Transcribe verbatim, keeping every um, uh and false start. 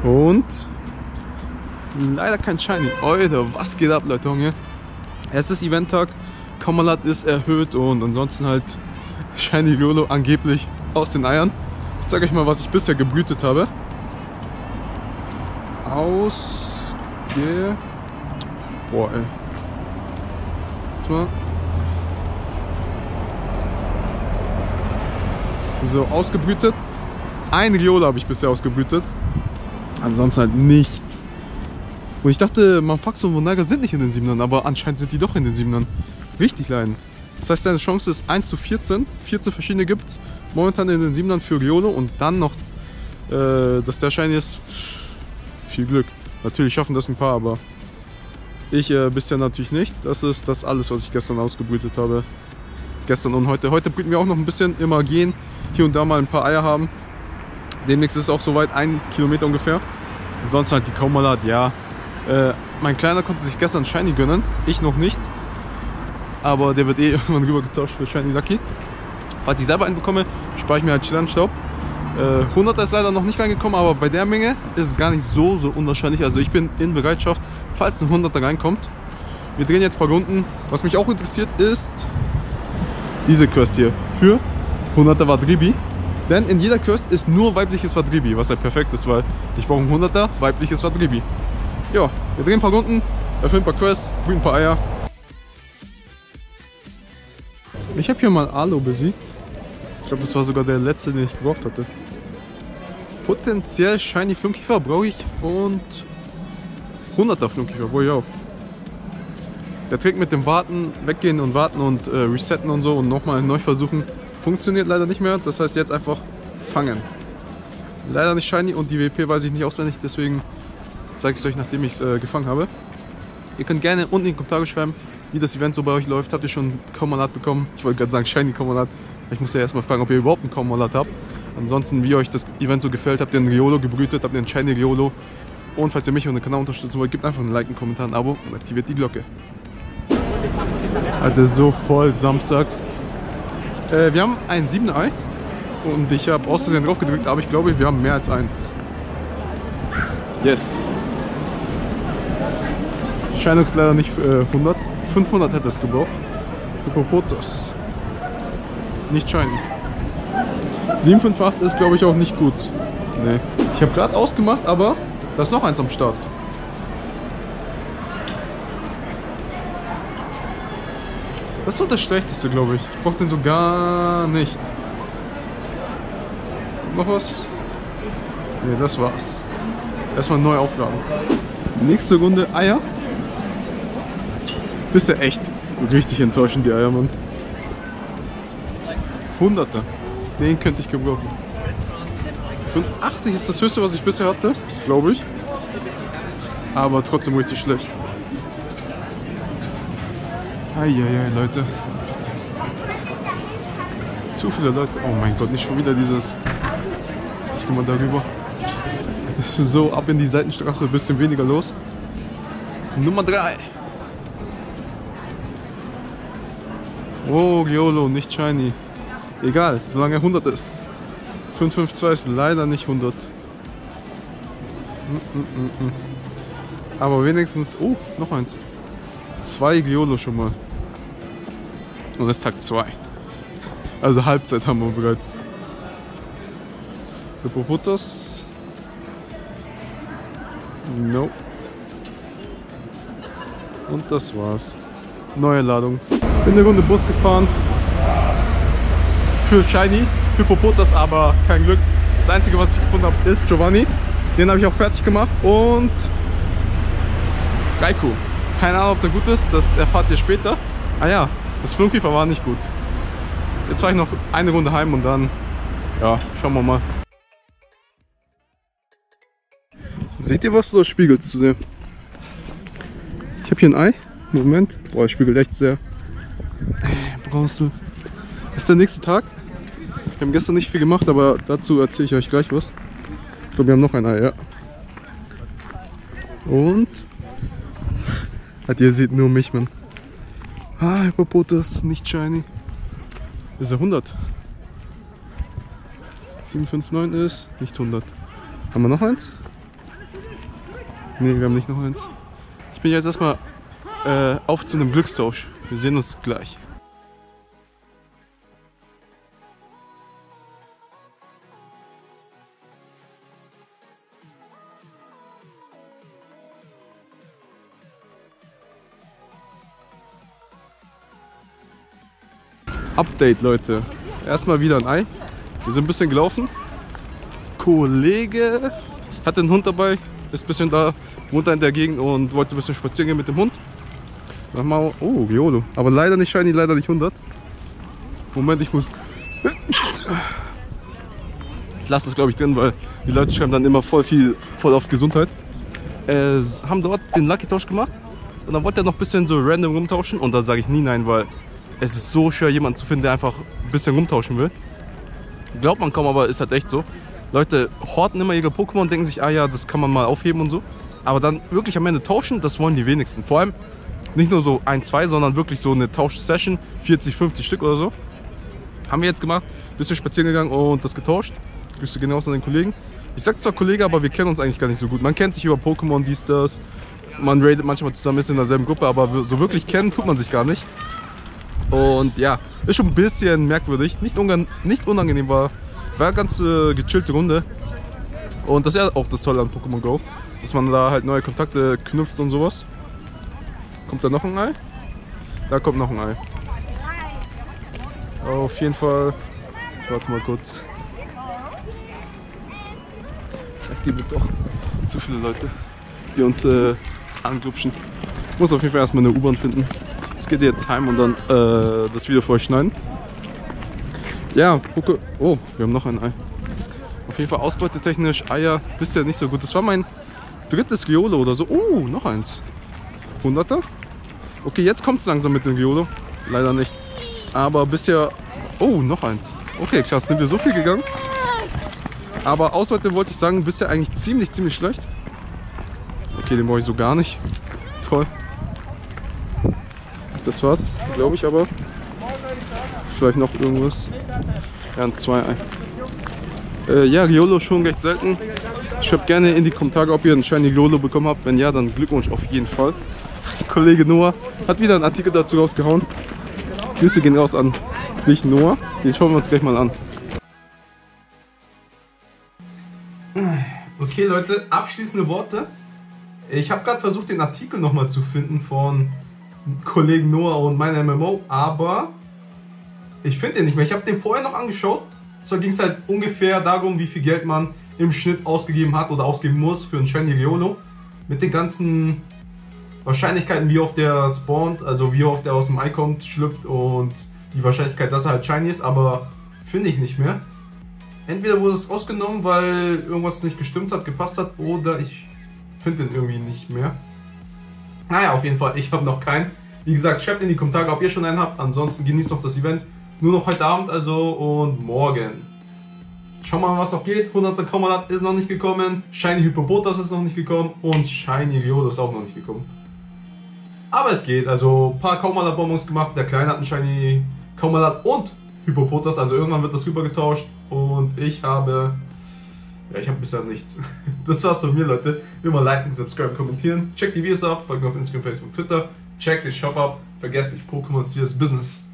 Und leider kein Shiny. Alter, was geht ab, Leute, Junge? Erstes Eventtag, Kommalat ist erhöht und ansonsten halt Shiny Riolo angeblich aus den Eiern. Ich zeige euch mal, was ich bisher gebrütet habe. Aus der... Boah, ey. Jetzt mal. So, ausgebrütet. Ein Riolo habe ich bisher ausgebrütet. Ansonsten halt nichts. Und ich dachte, Manfaxo und Vunaga sind nicht in den Siebenern, aber anscheinend sind die doch in den Siebenern. Richtig leidend. Das heißt, deine Chance ist eins zu vierzehn. vierzehn verschiedene gibt es momentan in den Siebenern für Riolo. Und dann noch, äh, dass der Shiny ist. Viel Glück. Natürlich schaffen das ein paar, aber ich äh, bisher natürlich nicht. Das ist das alles, was ich gestern ausgebrütet habe. Gestern und heute. Heute brüten wir auch noch ein bisschen, immer gehen. Hier und da mal ein paar Eier haben. Demnächst ist es auch soweit, ein Kilometer ungefähr. Ansonsten halt die Kommalat, ja. Äh, mein Kleiner konnte sich gestern Shiny gönnen. Ich noch nicht. Aber der wird eh irgendwann rüber getauscht für Shiny Lucky. Falls ich selber einen bekomme, spare ich mir halt Sternstaub. Äh, hunderter ist leider noch nicht reingekommen, aber bei der Menge ist es gar nicht so, so unwahrscheinlich. Also ich bin in Bereitschaft, falls ein hunderter reinkommt. Wir drehen jetzt ein paar Runden. Was mich auch interessiert ist diese Quest hier für hunderter Wadribi. Denn in jeder Quest ist nur weibliches Wadribi, was halt perfekt ist, weil ich brauche ein hunderter weibliches Wadribi. Ja, wir drehen ein paar Runden, erfüllen ein paar Quests, brüten ein paar Eier. Ich habe hier mal Alo besiegt. Ich glaube, das war sogar der letzte, den ich gebraucht hatte. Potenziell Shiny Flunkiefer brauche ich und hunderter Flunkiefer brauche ich auch. Der Trick mit dem Warten, weggehen und warten und äh, resetten und so und nochmal neu versuchen, funktioniert leider nicht mehr. Das heißt jetzt einfach fangen. Leider nicht Shiny und die W P weiß ich nicht auswendig, deswegen zeige ich es euch, nachdem ich es äh, gefangen habe. Ihr könnt gerne unten in die Kommentare schreiben, wie das Event so bei euch läuft. Habt ihr schon Kommalat bekommen? Ich wollte gerade sagen Shiny Kommalat. Ich muss ja erstmal fragen, ob ihr überhaupt einen Kommalat habt. Ansonsten, wie euch das Event so gefällt, habt ihr einen Riolo gebrütet, habt ihr einen Shiny Riolo. Und falls ihr mich und den Kanal unterstützen wollt, gebt einfach ein Like, einen Kommentar, ein Abo und aktiviert die Glocke. Alter, so voll samstags. Äh, wir haben ein siebener Ei und ich habe aus Versehen drauf gedrückt, aber ich glaube, wir haben mehr als eins. Yes. Scheinungs leider nicht äh, hundert. fünfhundert hätte es gebraucht. Hippopotas. Nicht Shiny. sieben fünf acht ist, glaube ich, auch nicht gut. Nee. Ich habe gerade ausgemacht, aber da ist noch eins am Start. Das ist so das Schlechteste, glaube ich. Ich brauche den so gar nicht. Noch was? Ne, das war's. Erstmal neu aufladen. Nächste Runde Eier. Bisher echt richtig enttäuschend, die Eier, Mann. hunderter. Den könnte ich gebrauchen. fünfundachtzig ist das höchste, was ich bisher hatte, glaube ich. Aber trotzdem richtig schlecht. Eieiei, Leute. Zu viele Leute. Oh mein Gott, nicht schon wieder dieses... Ich gehe mal darüber. So, ab in die Seitenstraße, ein bisschen weniger los. Nummer drei. Oh, Riolo, nicht Shiny. Egal, solange er hundert ist. fünf fünf zwei ist leider nicht hundert. Mm, mm, mm. Aber wenigstens... Oh, noch eins. Zwei Riolo schon mal. Und das ist Tag zwei. Also Halbzeit haben wir bereits. Hippopotas. No. Und das war's. Neue Ladung. Bin eine Runde Bus gefahren. Für Shiny. Hippopotas, aber kein Glück. Das einzige, was ich gefunden habe, ist Giovanni. Den habe ich auch fertig gemacht. Und Raikou. Keine Ahnung, ob der gut ist, das erfahrt ihr später. Ah ja, das Flunkiefer war nicht gut. Jetzt fahre ich noch eine Runde heim und dann, ja, schauen wir mal. Seht ihr was oder spiegelt es zu sehr? Ich habe hier ein Ei. Moment. Boah, es spiegelt echt sehr. Äh, brauchst du. Das ist der nächste Tag. Wir haben gestern nicht viel gemacht, aber dazu erzähle ich euch gleich was. Ich glaube, wir haben noch ein Ei, ja. Und... Halt, ihr seht nur mich, Mann. Ah, Hippopotas, nicht Shiny. Ist er hundert? sieben fünf neun ist nicht hundert. Haben wir noch eins? Ne, wir haben nicht noch eins. Ich bin jetzt erstmal äh, auf zu einem Glückstausch. Wir sehen uns gleich. Update, Leute. Erstmal wieder ein Ei. Wir sind ein bisschen gelaufen. Kollege hatte einen Hund dabei, ist ein bisschen da, wohnt da in der Gegend und wollte ein bisschen spazieren gehen mit dem Hund. Sag mal, oh, Riolo. Aber leider nicht shiny, leider nicht hundert. Moment, ich muss... Ich lasse das, glaube ich, drin, weil die Leute schreiben dann immer voll viel, voll auf Gesundheit. Äh, haben dort den Lucky Tausch gemacht und dann wollte er noch ein bisschen so random rumtauschen und dann sage ich nie nein, weil es ist so schwer, jemanden zu finden, der einfach ein bisschen rumtauschen will. Glaubt man kaum, aber ist halt echt so. Leute horten immer ihre Pokémon und denken sich, ah ja, das kann man mal aufheben und so. Aber dann wirklich am Ende tauschen, das wollen die wenigsten. Vor allem nicht nur so ein, zwei, sondern wirklich so eine Tausch-Session, vierzig, fünfzig Stück oder so. Haben wir jetzt gemacht, bisschen spazieren gegangen und das getauscht. Grüße gehen raus an den Kollegen. Ich sag zwar Kollege, aber wir kennen uns eigentlich gar nicht so gut. Man kennt sich über Pokémon, dies, das. Man raidet manchmal zusammen, ist in derselben Gruppe, aber so wirklich kennen tut man sich gar nicht. Und ja, ist schon ein bisschen merkwürdig. Nicht, unang nicht unangenehm, war, war eine ganz äh, gechillte Runde. Und das ist ja auch das Tolle an Pokémon Go, dass man da halt neue Kontakte knüpft und sowas. Kommt da noch ein Ei? Da kommt noch ein Ei. Auf jeden Fall. Ich warte mal kurz. Ich gebe doch zu viele Leute, die uns äh, anglupschen. Ich muss auf jeden Fall erstmal eine U-Bahn finden. Es geht jetzt heim und dann äh, das Video für euch schneiden. Ja, gucke. Oh, wir haben noch ein Ei. Auf jeden Fall ausbeutetechnisch Eier bisher nicht so gut. Das war mein drittes Riolo oder so. Oh, noch eins. hunderter? Okay, jetzt kommt es langsam mit dem Riolo. Leider nicht. Aber bisher... Oh, noch eins. Okay, krass, sind wir so viel gegangen. Aber Ausbeute wollte ich sagen, bisher eigentlich ziemlich, ziemlich schlecht. Okay, den brauche ich so gar nicht. Toll. Das war's, glaube ich, aber vielleicht noch irgendwas. Ja, ein zwei Ei. Äh, ja, Riolo schon recht selten. Schreibt gerne in die Kommentare, ob ihr einen Shiny Riolo bekommen habt. Wenn ja, dann Glückwunsch auf jeden Fall. Kollege Noah hat wieder einen Artikel dazu rausgehauen. Grüße gehen raus an dich, Noah. Den schauen wir uns gleich mal an. Okay, Leute, abschließende Worte. Ich habe gerade versucht, den Artikel nochmal zu finden von Kollegen Noah und mein M M O, aber ich finde den nicht mehr. Ich habe den vorher noch angeschaut. Zwar ging es halt ungefähr darum, wie viel Geld man im Schnitt ausgegeben hat oder ausgeben muss für einen Shiny Riolo. Mit den ganzen Wahrscheinlichkeiten, wie oft der spawnt, also wie oft der aus dem Ei kommt, schlüpft und die Wahrscheinlichkeit, dass er halt Shiny ist, aber finde ich nicht mehr. Entweder wurde es rausgenommen, weil irgendwas nicht gestimmt hat, gepasst hat, oder ich finde den irgendwie nicht mehr. Naja, auf jeden Fall, ich habe noch keinen. Wie gesagt, schreibt in die Kommentare, ob ihr schon einen habt. Ansonsten genießt noch das Event. Nur noch heute Abend also und morgen. Schauen wir mal, was noch geht. hunderter Kommalat ist noch nicht gekommen. Shiny Hippopotas ist noch nicht gekommen. Und Shiny Riolo ist auch noch nicht gekommen. Aber es geht. Also ein paar Kommalat-Bonbons gemacht. Der Kleine hat einen Shiny Kommalat und Hippopotas. Also irgendwann wird das rüber getauscht. Und ich habe... Ja, ich habe bisher nichts. Das war's von mir, Leute. Wie immer liken, subscriben, kommentieren. Checkt die Videos ab. Folgt mir auf Instagram, Facebook, Twitter. Checkt den Shop ab. Vergesst nicht, Pokémon ist Business.